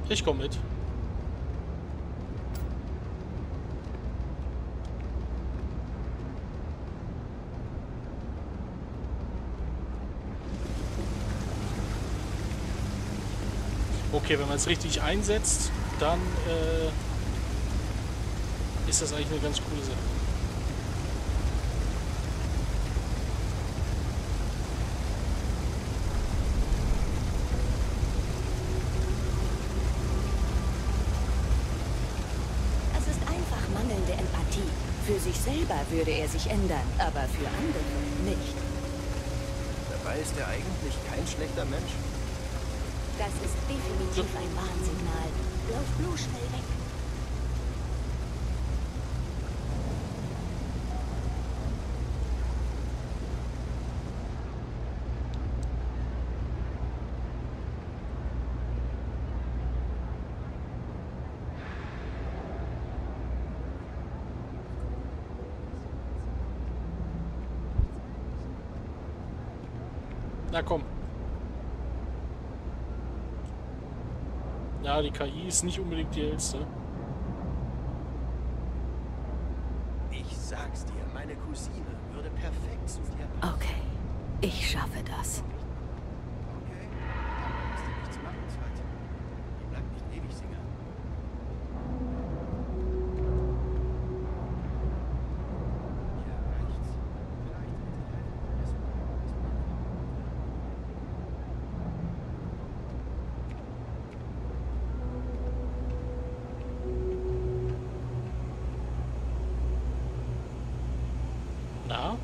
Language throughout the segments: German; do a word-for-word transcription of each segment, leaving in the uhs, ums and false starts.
Ich komme mit. Okay, wenn man es richtig einsetzt, dann äh, ist das eigentlich eine ganz coole Sache. Es ist einfach mangelnde Empathie. Für sich selber würde er sich ändern, aber für andere nicht. Dabei ist er eigentlich kein schlechter Mensch. Das ist definitiv ein Warnsignal. Lauf bloß schnell weg. Na komm. Ja, die K I ist nicht unbedingt die hellste. Ich sag's dir, meine Cousine würde perfekt zu dir passen. Okay, ich schaffe das. Okay, dann musst du nichts machen, Zweit. Die bleibt nicht ewig Single. Ja, reicht's. Vielleicht hätte ich einfach erstmal Na?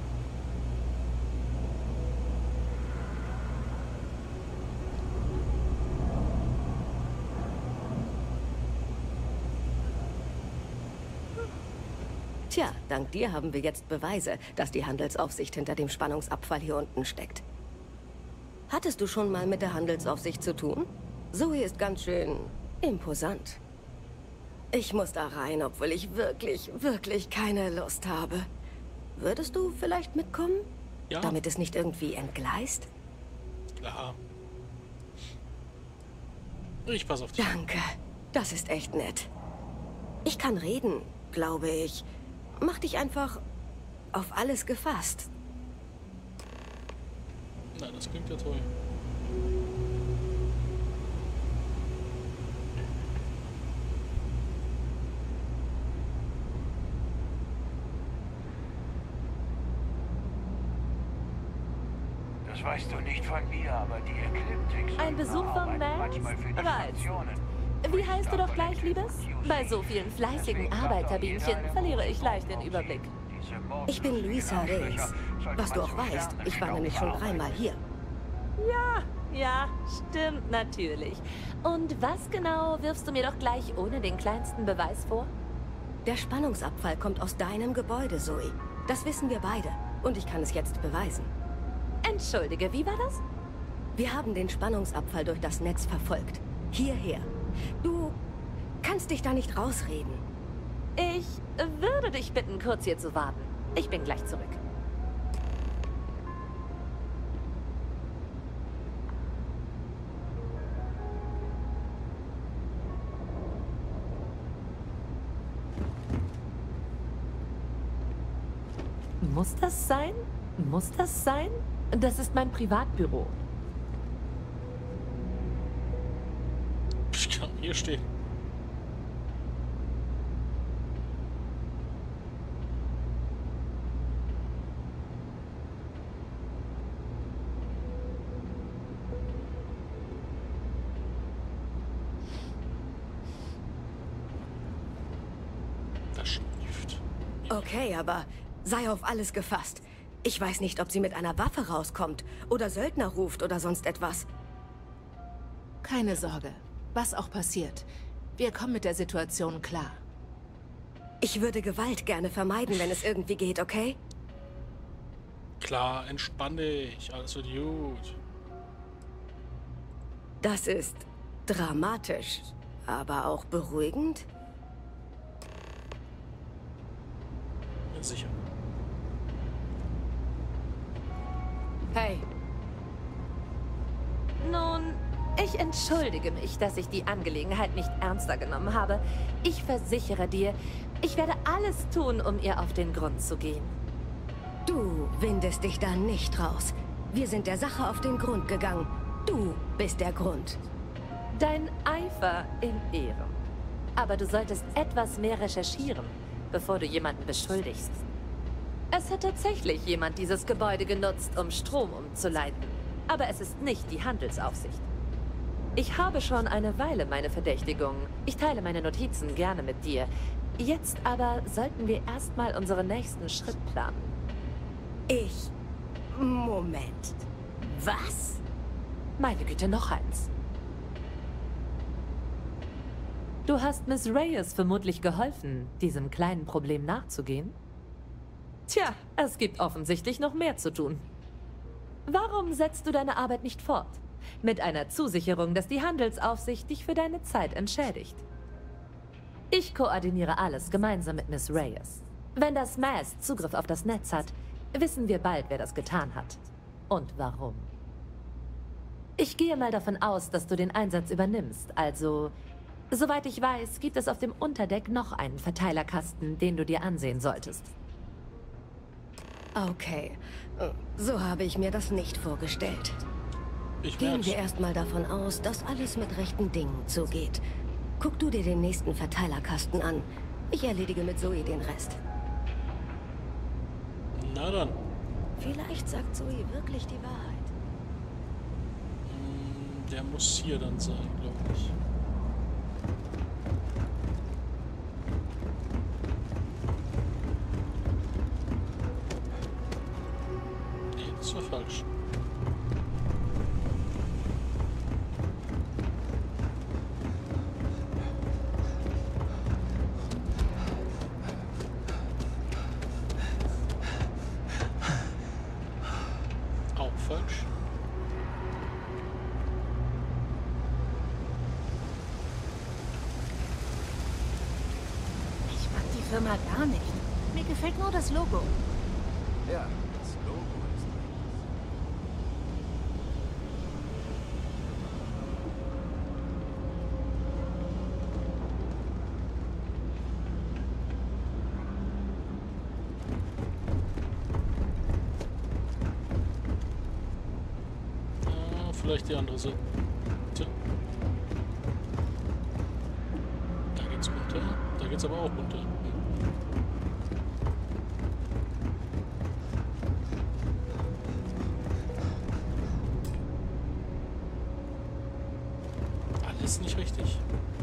Tja, dank dir haben wir jetzt Beweise, dass die Handelsaufsicht hinter dem Spannungsabfall hier unten steckt. Hattest du schon mal mit der Handelsaufsicht zu tun? Zoe ist ganz schön imposant. Ich muss da rein, obwohl ich wirklich, wirklich keine Lust habe. Würdest du vielleicht mitkommen? Ja. Damit es nicht irgendwie entgleist? Klar. Ich pass auf dich. Danke. Das ist echt nett. Ich kann reden, glaube ich. Mach dich einfach auf alles gefasst. Na, das klingt ja toll. Das weißt du nicht von mir, aber die Ecliptics Ein Besuch von Max? Reiz. Wie heißt du doch gleich, Liebes? Bei so vielen fleißigen Arbeiterbienchen verliere ich leicht den Überblick. Ich bin Luisa Reyes. Was du auch weißt, ich war nämlich schon dreimal hier. Ja, ja, stimmt natürlich. Und was genau wirfst du mir doch gleich ohne den kleinsten Beweis vor? Der Spannungsabfall kommt aus deinem Gebäude, Zoe. Das wissen wir beide. Und ich kann es jetzt beweisen. Entschuldige, wie war das? Wir haben den Spannungsabfall durch das Netz verfolgt. Hierher. Du kannst dich da nicht rausreden. Ich würde dich bitten, kurz hier zu warten. Ich bin gleich zurück. Muss das sein? Muss das sein? Das ist mein Privatbüro. Ich kann hier stehen. Das schnieft. Okay, aber sei auf alles gefasst. Ich weiß nicht, ob sie mit einer Waffe rauskommt oder Söldner ruft oder sonst etwas. Keine Sorge. Was auch passiert. Wir kommen mit der Situation klar. Ich würde Gewalt gerne vermeiden, wenn es irgendwie geht, okay? Klar, entspann dich. Alles wird gut. Das ist dramatisch, aber auch beruhigend. Ja, sicher. Hey, Nun, Ich entschuldige mich, dass ich die Angelegenheit nicht ernster genommen habe. Ich versichere dir, ich werde alles tun, um ihr auf den Grund zu gehen. Du windest dich da nicht raus. Wir sind der Sache auf den Grund gegangen. Du bist der Grund. Dein Eifer in Ehre. Aber du solltest etwas mehr recherchieren, bevor du jemanden beschuldigst. Es hat tatsächlich jemand dieses Gebäude genutzt, um Strom umzuleiten. Aber es ist nicht die Handelsaufsicht. Ich habe schon eine Weile meine Verdächtigungen. Ich teile meine Notizen gerne mit dir. Jetzt aber sollten wir erstmal unseren nächsten Schritt planen. Ich... Moment. Was? Meine Güte, noch eins. Du hast Miss Reyes vermutlich geholfen, diesem kleinen Problem nachzugehen? Tja, es gibt offensichtlich noch mehr zu tun. Warum setzt du deine Arbeit nicht fort? Mit einer Zusicherung, dass die Handelsaufsicht dich für deine Zeit entschädigt. Ich koordiniere alles gemeinsam mit Miss Reyes. Wenn das M A S Zugriff auf das Netz hat, wissen wir bald, wer das getan hat. Und warum. Ich gehe mal davon aus, dass du den Einsatz übernimmst, also... Soweit ich weiß, gibt es auf dem Unterdeck noch einen Verteilerkasten, den du dir ansehen solltest. Okay, so habe ich mir das nicht vorgestellt. Ich Gehen merk's. wir erstmal davon aus, dass alles mit rechten Dingen zugeht. Guck du dir den nächsten Verteilerkasten an. Ich erledige mit Zoe den Rest. Na dann. Vielleicht sagt Zoe wirklich die Wahrheit. Hm, Der muss hier dann sein, glaube ich. Nee, das war falsch. Auch falsch. Ich mag die Firma gar nicht. Mir gefällt nur das Logo. Ja, das Logo ist Ah, vielleicht die andere Seite. Tja. Da geht's runter. Da geht's aber auch runter. Hm. Alles nicht richtig.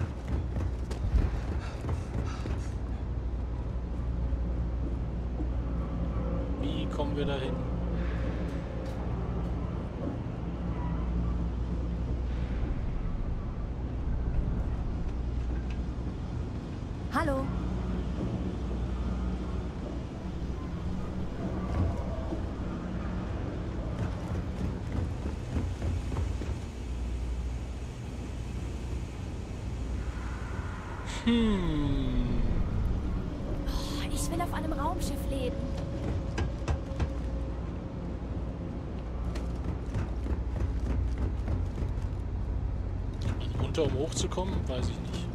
Wie kommen wir da hin? Hallo? Hm. Ich will auf einem Raumschiff leben. Runter, um hochzukommen? Weiß ich nicht.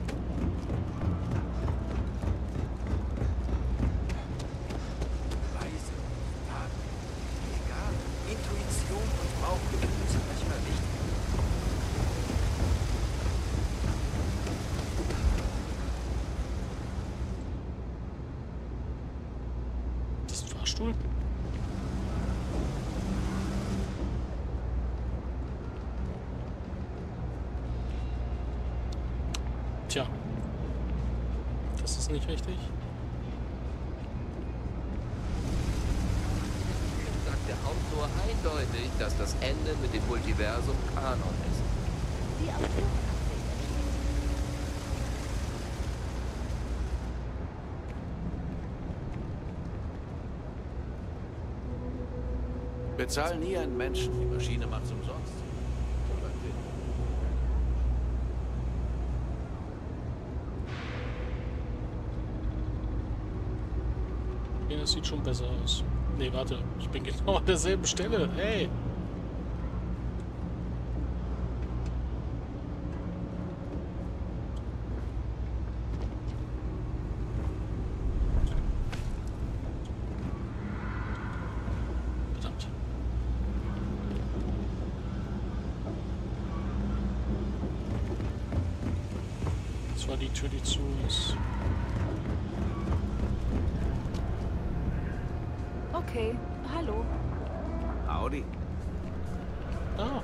Weise, Taten, egal. Intuition und Bauchgefühl sind manchmal wichtig. Das ist ein Fahrstuhl? Tja. Das ist nicht richtig. Sagt der Autor eindeutig, dass das Ende mit dem Multiversum Kanon ist. Die Autorenabsicht Bezahl nie einen Menschen, die Maschine macht's umsonst. Oder Geld. Okay, das sieht schon besser aus. Nee, warte. Ich bin genau an derselben Stelle. Hey. Das war die Tür, die zu ist. Okay, hallo. Howdy. Ah.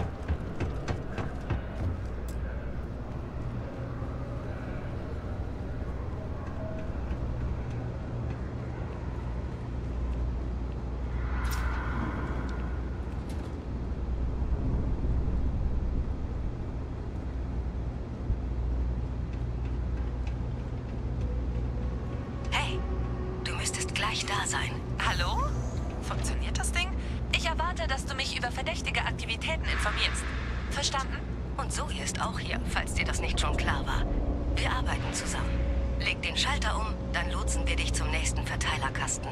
Hey, du müsstest gleich da sein. Hallo? Funktioniert das Ding? Ich erwarte, dass du mich über verdächtige Aktivitäten informierst. Verstanden? Und Zoe ist auch hier, falls dir das nicht schon klar war. Wir arbeiten zusammen. Leg den Schalter um, dann lotsen wir dich zum nächsten Verteilerkasten.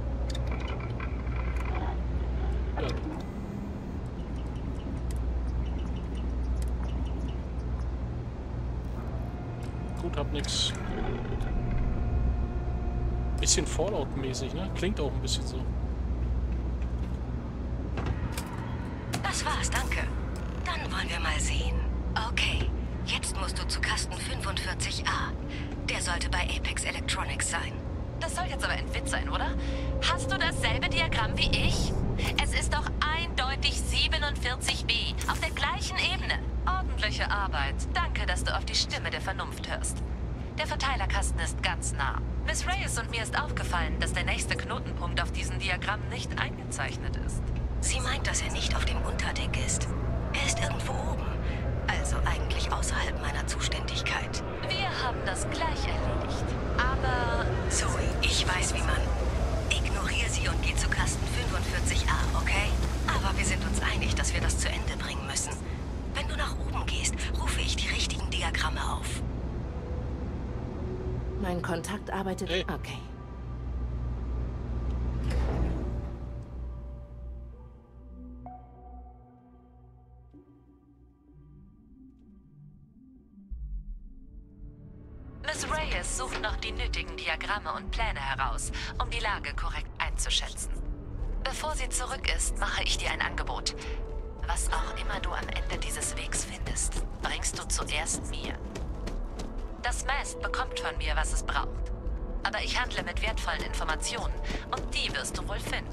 Ja. Gut, hab nix. Bisschen Fallout-mäßig, ne? Klingt auch ein bisschen so. Das war's, danke. Dann wollen wir mal sehen. Okay, jetzt musst du zu Kasten fünfundvierzig a. Der sollte bei Apex Electronics sein. Das soll jetzt aber ein Witz sein, oder? Hast du dasselbe Diagramm wie ich? Es ist doch eindeutig siebenundvierzig b, auf der gleichen Ebene. Ordentliche Arbeit. Danke, dass du auf die Stimme der Vernunft hörst. Der Verteilerkasten ist ganz nah. Miss Reyes und mir ist aufgefallen, dass der nächste Knotenpunkt auf diesem Diagramm nicht eingezeichnet ist. Sie meint, dass er nicht auf dem Unterdeck ist. Er ist irgendwo oben. Also eigentlich außerhalb meiner Zuständigkeit. Wir haben das gleich erledigt. Aber Zoe, ich weiß, wie man... Ignoriere sie und geh zu Kasten fünfundvierzig a, okay? Aber wir sind uns einig, dass wir das zu Ende bringen müssen. Wenn du nach oben gehst, rufe ich die richtigen Diagramme auf. Mein Kontakt arbeitet... Hey. Okay. Miss Reyes sucht noch die nötigen Diagramme und Pläne heraus, um die Lage korrekt einzuschätzen. Bevor sie zurück ist, mache ich dir ein Angebot. Was auch immer du am Ende dieses Wegs findest, bringst du zuerst mir. Das Mast bekommt von mir, was es braucht. Aber ich handle mit wertvollen Informationen und die wirst du wohl finden.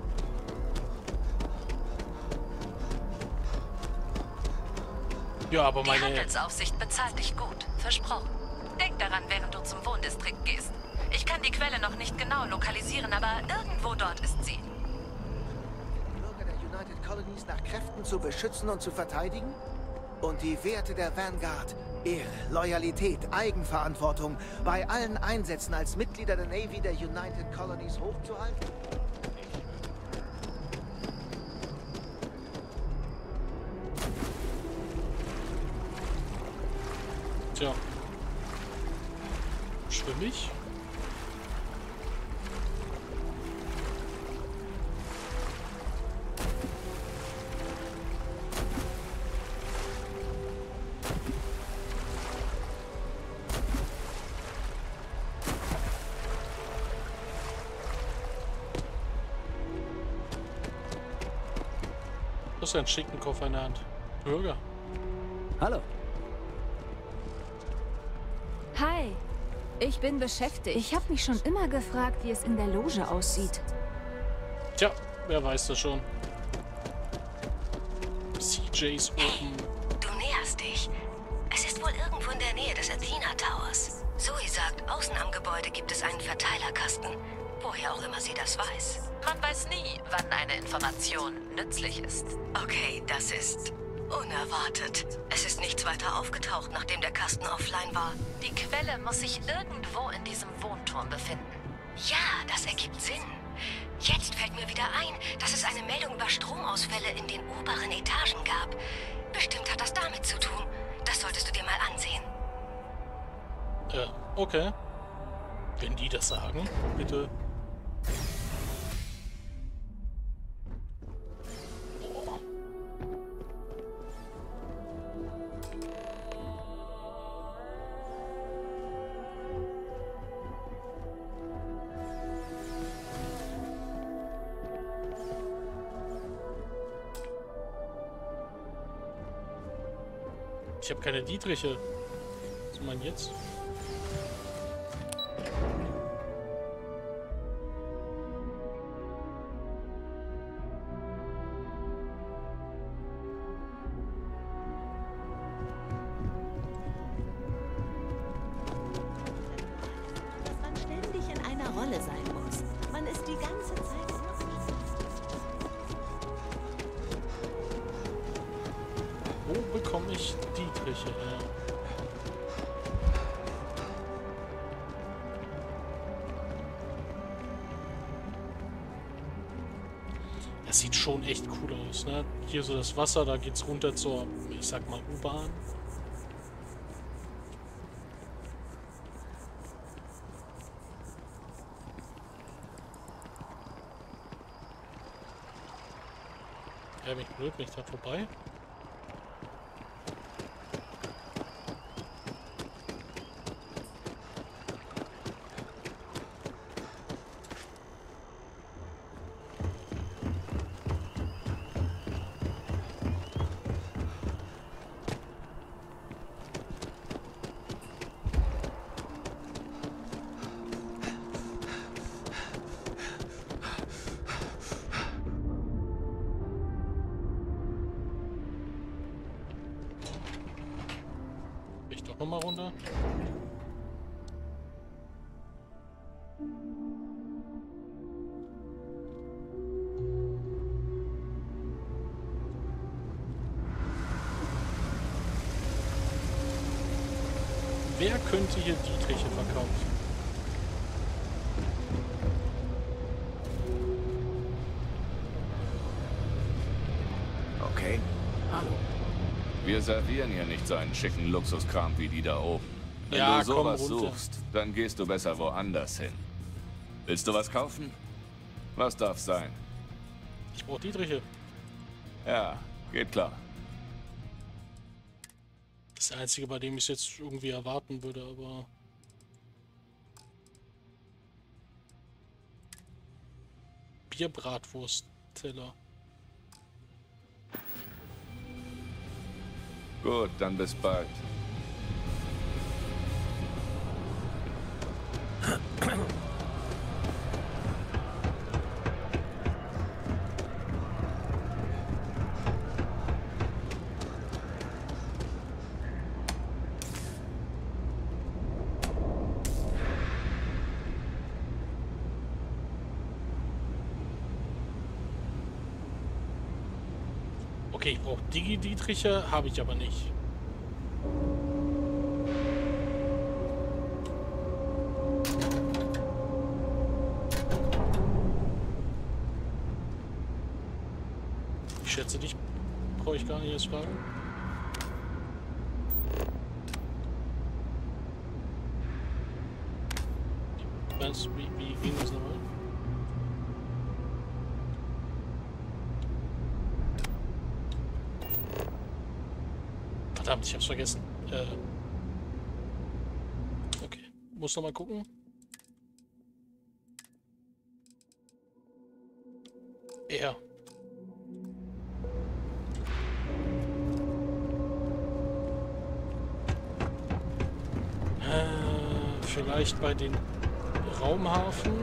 Ja, aber Die meine... Handelsaufsicht bezahlt dich gut, versprochen. Denk daran, während du zum Wohndistrikt gehst. Ich kann die Quelle noch nicht genau lokalisieren, aber irgendwo dort ist sie. Die Bürger der United Colonies nach Kräften zu beschützen und zu verteidigen? Und die Werte der Vanguard, Ehre, Loyalität, Eigenverantwortung bei allen Einsätzen als Mitglieder der Navy der United Colonies hochzuhalten? Tja. Schwimm ich? Das ist ein schicken Koffer in der Hand. Bürger. Hallo. Hi, ich bin beschäftigt. Ich habe mich schon immer gefragt, wie es in der Loge aussieht. Tja, wer weiß das schon. C Js oben. Du näherst dich. Es ist wohl irgendwo in der Nähe des Athena Towers. Zoe sagt, außen am Gebäude gibt es einen Verteilerkasten. Woher auch immer sie das weiß. Man weiß nie, wann eine Information nützlich ist. Okay, das ist unerwartet. Es ist nichts weiter aufgetaucht, nachdem der Kasten offline war. Die Quelle muss sich irgendwo in diesem Wohnturm befinden. Ja, das ergibt Sinn. Jetzt fällt mir wieder ein, dass es eine Meldung über Stromausfälle in den oberen Etagen gab. Bestimmt hat das damit zu tun. Das solltest du dir mal ansehen. Äh, okay. Wenn die das sagen, bitte. Ich habe keine Dietriche. Was meint jetzt? Dass man ständig in einer Rolle sein muss. Man ist die ganze Zeit. Wo bekomme ich Dietriche her? Das sieht schon echt cool aus, ne? Hier so das Wasser, da geht's runter zur, ich sag mal, U-Bahn. Ja, mich blöd, bin ich da vorbei? Nochmal runter. Wer könnte hier Dietriche verkaufen? Okay. Hallo. Wir servieren hier nicht so einen schicken Luxuskram wie die da oben. Wenn Ja, du sowas komm runter. suchst, dann gehst du besser woanders hin. Willst du was kaufen? Was darf sein? Ich brauche Dietriche. Ja, geht klar. Das ist der einzige, bei dem ich es jetzt irgendwie erwarten würde, aber... Bierbratwurst-Teller. Gut, dann bis bald. Okay, ich brauche Digi-Dietriche, habe ich aber nicht. Ich schätze, dich brauche ich gar nicht erst fragen. Was, wie, wie ging das nochmal? Verdammt, ich hab's vergessen. Äh okay, muss noch mal gucken. Er. Äh, vielleicht bei den Raumhafen.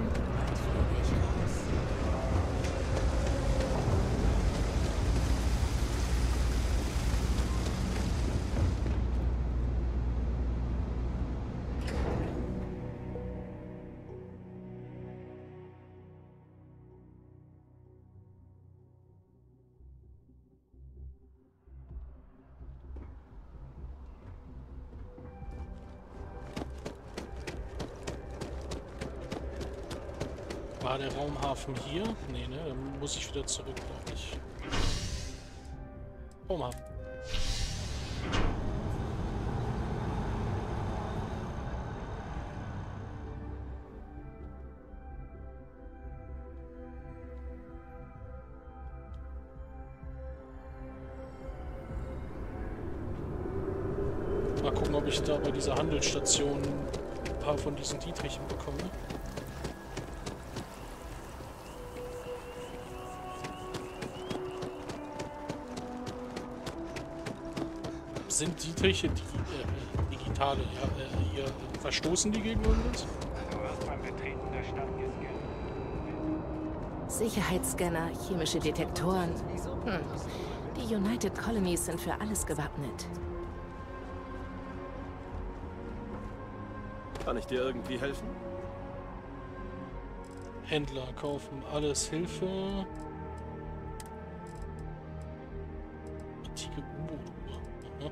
War der Raumhafen hier? Nee, ne? Dann muss ich wieder zurück, glaube ich. Raumhafen. Mal gucken, ob ich da bei dieser Handelsstation ein paar von diesen Dietrichen bekomme. Sind Dietriche, die, äh, digitale, ja, äh, hier verstoßen die gegen irgendwas? Du wirst beim Betreten der Stadt gescannt. Sicherheitsscanner, chemische Detektoren. Hm. Die United Colonies sind für alles gewappnet. Kann ich dir irgendwie helfen? Händler kaufen alles Hilfe. Antike U-Boot.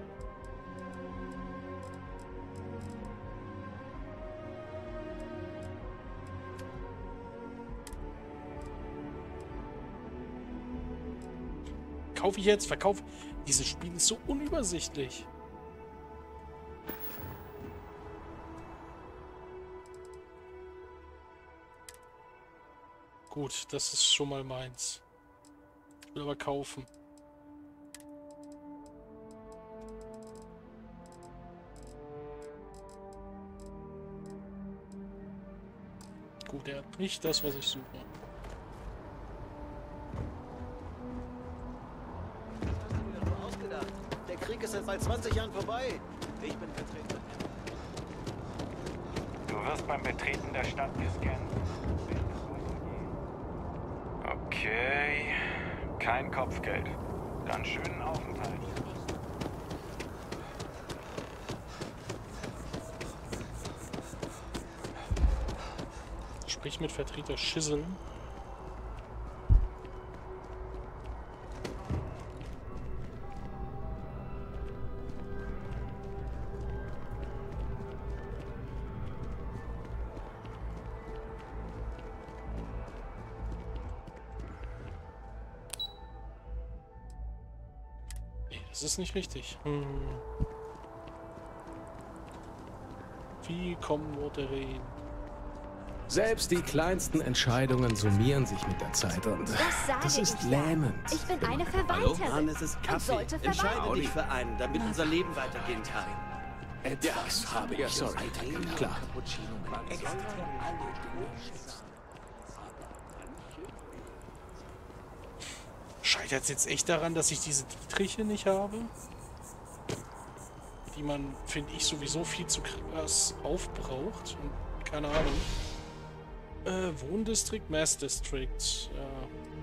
Kaufe ich jetzt? Verkaufe. Dieses Spiel ist so unübersichtlich. Gut, das ist schon mal meins. Ich will aber kaufen. Gut, er hat nicht das, was ich suche. Der Krieg ist seit zwanzig Jahren vorbei. Ich bin Vertreter. Du wirst beim Betreten der Stadt gescannt. Okay, kein Kopfgeld. Dann schönen Aufenthalt. Sprich mit Vertreter Schissel. Das ist nicht richtig. Hm. Wie kommen wir dahin? Selbst die kleinsten Entscheidungen summieren sich mit der Zeit und Das sage das ist ich lähmend. Ja. Ich bin eine Hallo? Verwalterin. Mann, es ist und Kaffee. sollte Entscheide verwalten. dich für einen, damit unser Leben weitergehen kann. Etwas habe ich. Sorry. Klar. Scheitert es jetzt echt daran, dass ich diese Dietriche nicht habe? Die man, finde ich, sowieso viel zu krass aufbraucht. Und keine Ahnung. Äh, Wohndistrikt, Mass District. Ja.